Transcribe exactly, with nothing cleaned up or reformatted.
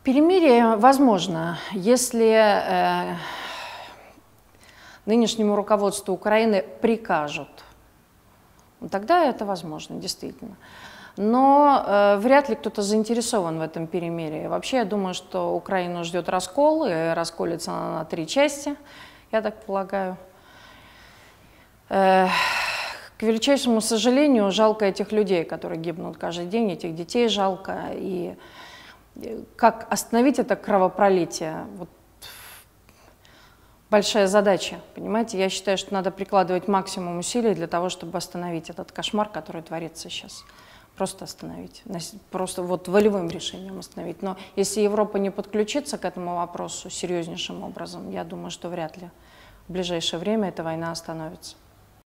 Перемирие возможно, если э, нынешнему руководству Украины прикажут. Тогда это возможно, действительно. Но э, вряд ли кто-то заинтересован в этом перемирии. Вообще, я думаю, что Украину ждет раскол, и расколется она на три части, я так полагаю. Э, к величайшему сожалению, жалко этих людей, которые гибнут каждый день, этих детей жалко. И как остановить это кровопролитие? Вот большая задача, понимаете? Я считаю, что надо прикладывать максимум усилий для того, чтобы остановить этот кошмар, который творится сейчас. Просто остановить, просто вот волевым решением остановить. Но если Европа не подключится к этому вопросу серьезнейшим образом, я думаю, что вряд ли в ближайшее время эта война остановится.